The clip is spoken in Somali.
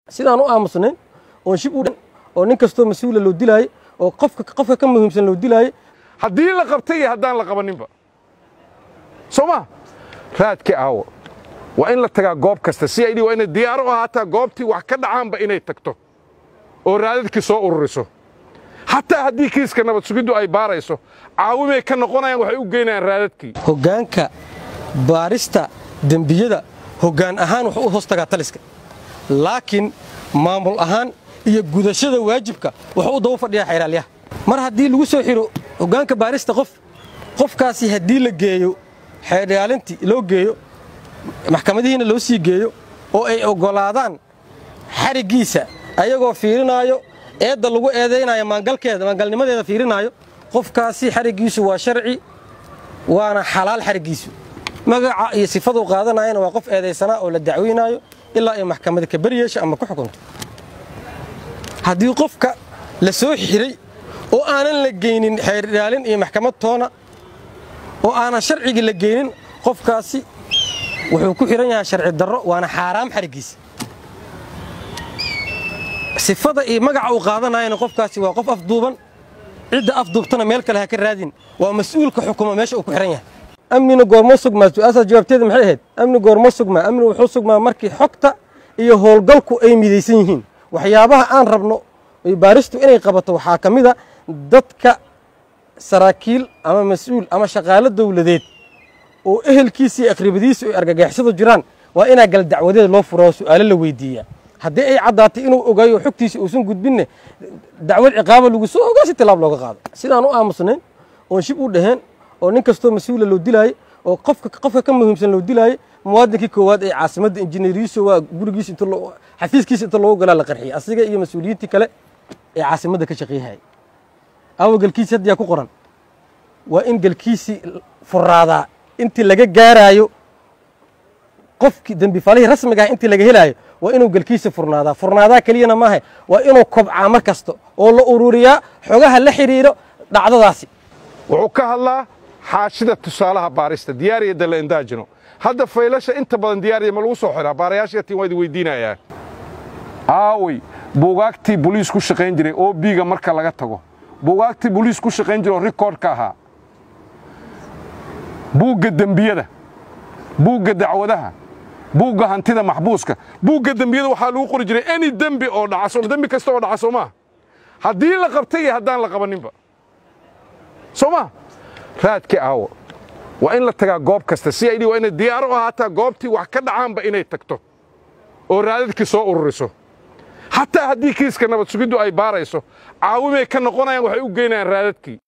sidaan u aamusnayn oo shib u dhan oo nin kasto mas'uul loo dilay oo qofka ka muhiimsan loo dilay haddii la qabtay haddaan la qabaninba Soma raadki aawo waa in la tagaa goob kasta si ay waa in diyaar u ahaataa goobtii wax ka dhacaanba inay tagto oo raadadkii soo ururiso hatta haddii kiiska nabad sugiddu ay baarayso caawimay ka noqonayaan waxay u geynayaan raadadkii hoggaanka baarista dambiyada hoggaan ahaan wuxuu u hoos tagaa taliska laakiin maamul ahaan iyo gudashada waajibka wuxuu u daba fadhiyaa xeeraalyaha mar haddii lagu soo xiro hoggaanka baarista qofkaasi haddii la geeyo xeeraalintii loo geeyo maxkamadihiina loo sii geeyo oo ay ogolaadaan xarigiisa ayagoo fiirinayo eedda lagu eedeynayo maangalnimadeeda fiirinayo qofkaasi xarigiisu waa sharci waana xalaal xarigiisu magaca iyo sifadu qaadanayna waa qof eedeysana oo la dacweynayo ilaa ay maxkamadda ka bariyeesho ama ku xukunto haddii qofka la soo xiray oo aanan la geynin xeeraalin iyo maxkamad toona oo aanan sharciga la geynin qofkaasi wuxuu ku xiran yahay sharci darro waana xaraam xarigiisa sifada iyo magaca uu qaadanayna qofkaasi waa qof afduuban cidda afduubtana meel kale ha ka raadin waa mas'uulka xukuma meesha uu ku xiran yahay amniga goormo sugmaa su'aasha jawaabteeda maxay ahayd amniga goormo sugmaa amniga wuxuu sugmaa markii xogta iyo howlgalku ay midaysan yihiin waxyaabaha aan rabno baaristu inay qabato waxaa ka mid ah dadka saraakiil ama mas'uul ama shaqaale dawladeed oo ehelkiisa iyo aqribadiisa ay argagaxisadu jiraan waa inaa gal dacwadeed loo furo su'aalo la weydiiyaa haddii ay caddaatay inuu ogayo xogtiisa uusan gudbinne dacwad ciqaaba lagu soo ogaa si tilaab looga qaado sidaan u aamusnayn oo shib u dhaheen oo nin kasto mas'uul loo dilay oo qofka ka muhiimsan loo dilay muwaadinkii koowaad ee caasimadda injineeriyiisa waa gurigiisa inta loo xafiiskiisa inta loo galaa la qarxiyay asiga iyo mas'uuliyiintii kale ee caasimadda ka shaqeeyay awgalkiisa hadda ku qoran waa in galkiisi furaada intii laga gaarayo qofkii dambi falihi rasmiga ah intii laga helayo waa inuu galkiisa furnaada kaliyana maaha waa inuu kobcaa mar kasta oo la ururiyaa xogaha la xiriiro dhacdadaasi wuxuu ka hadlaa xaashida tusaalaha baarista diyaariyada la indaajino hadda faylasha inta badan diyaariya ma lagu soo xiraa baarayaasha tiin way weydiinayaan aaway buugaagtii booliis ku shaqayn jiray oo biiga marka laga tago buugaagtii booliis ku shaqayn jiray record ka ahaa buugga dambiyada buugga dacwadaha buugga hantida maxbuuska buugga dambiyada waxaa lagu qori jiray any dambi oo dhacaso dambi kasta oo dhacaso ma haddii la qabtay haddaan la qabaninba Soma raadki aawo waa in la tagaa goob kasta si ay waa in diyaar u ahaataa goobtii wax ka dhacaanba inay tagto oo raadadkii soo ururiso hatta haddii kiiska nabad sugiddu ay baarayso caawimay ka noqonayaan waxay u geynayaan raadadkii